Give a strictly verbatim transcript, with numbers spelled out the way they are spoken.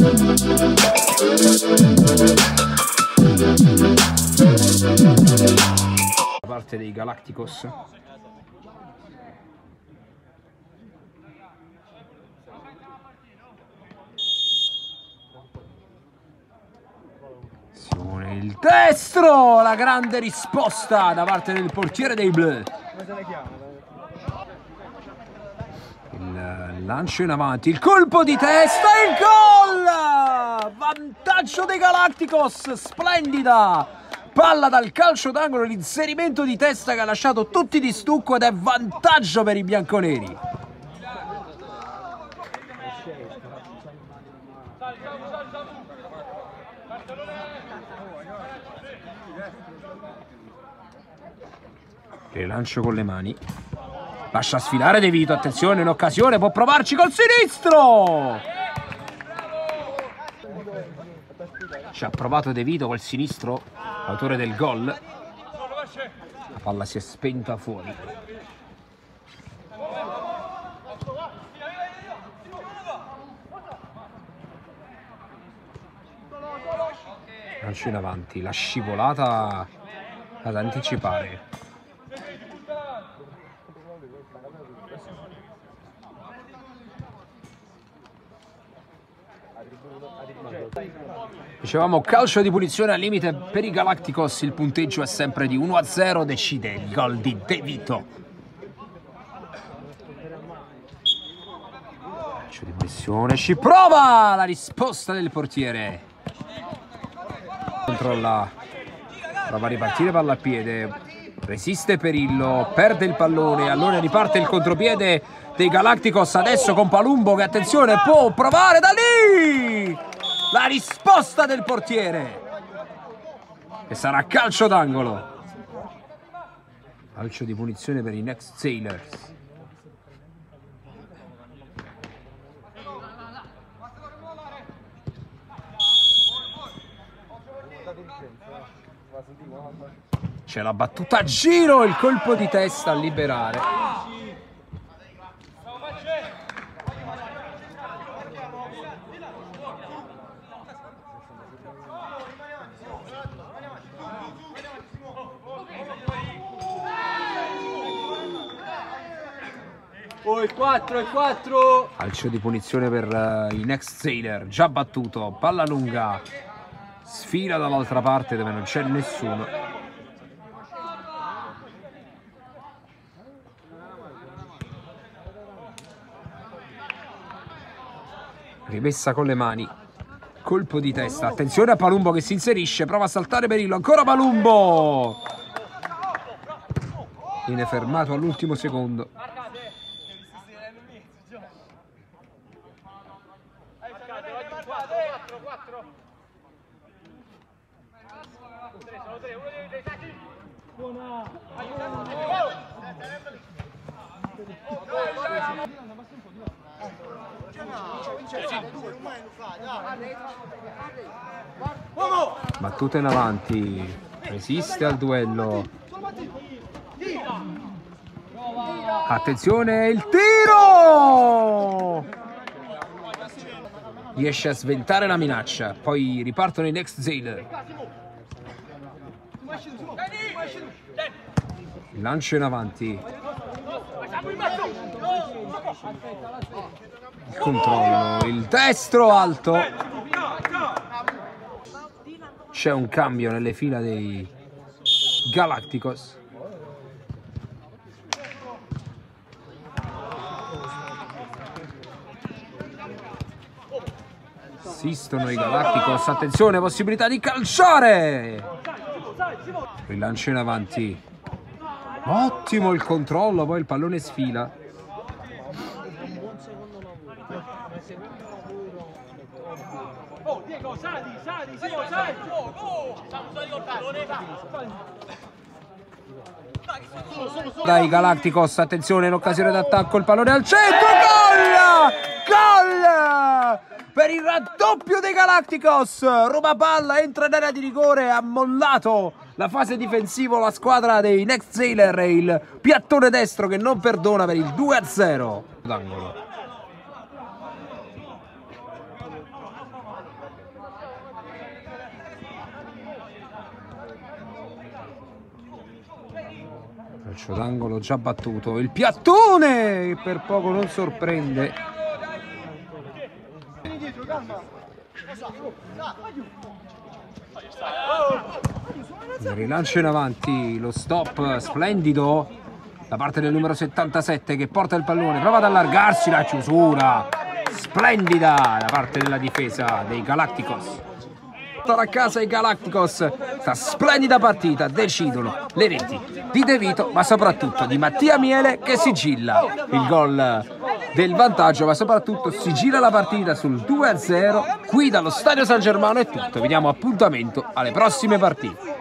Da parte dei Galacticos. Il destro, la grande risposta da parte del portiere dei Blu. Il lancio in avanti, il colpo di testa, il gol! Vantaggio dei Galacticos, splendida! Palla dal calcio d'angolo, l'inserimento di testa che ha lasciato tutti di stucco ed è vantaggio per i bianconeri. Rilancio con le mani, lascia sfilare De Vito, attenzione, in occasione può provarci col sinistro. Ci ha provato De Vito col sinistro, autore del gol. La palla si è spenta fuori. Lancio in avanti, la scivolata ad anticipare. Dicevamo calcio di punizione al limite per i Galacticos, il punteggio è sempre di uno a zero, decide il gol di De Vito. Calcio di pressione, ci prova la risposta del portiere. Controlla, prova a ripartire, palla al piede, resiste Perillo, perde il pallone, allora riparte il contropiede dei Galacticos adesso con Palumbo che attenzione può provare da lì. La risposta del portiere e sarà calcio d'angolo. Calcio di punizione per i Next Sailors. C'è la battuta a giro, il colpo di testa a liberare. Oh, il quattro, il quattro. Calcio di punizione per uh, i Next Sailor, già battuto, palla lunga, sfila dall'altra parte dove non c'è nessuno. Rimessa con le mani, colpo di testa, attenzione a Palumbo che si inserisce, prova a saltare Perillo, ancora Palumbo! Viene fermato all'ultimo secondo. Battuta in avanti, resiste al duello. Attenzione, il tiro! Riesce a sventare la minaccia, poi ripartono i Next Sailor. Il lancio in avanti. Il controllo, il destro alto. C'è un cambio nelle fila dei Galacticos. Assistono i Galacticos, attenzione, possibilità di calciare. Rilancio in avanti. Ottimo il controllo, poi il pallone sfila. Oh, Diego, sali, sali, sali, sali. Dai Galacticos, attenzione in occasione d'attacco, il pallone al centro, gol! Gol! Per il raddoppio dei Galacticos, ruba palla, entra in area di rigore, ha mollato la fase difensiva la squadra dei Next Sailor e il piattone destro che non perdona per il due a zero. D'angolo. Calcio d'angolo già battuto, il piattone per poco non sorprende. Il rilancio in avanti, lo stop splendido da parte del numero settantasette che porta il pallone, prova ad allargarsi, la chiusura splendida da parte della difesa dei Galacticos. A casa i Galacticos, sta splendida partita decidono le reti di De Vito, ma soprattutto di Mattia Miele che sigilla il gol del vantaggio, ma soprattutto sigilla la partita sul due a zero. Qui dallo Stadio San Germano è tutto, vi diamo appuntamento alle prossime partite.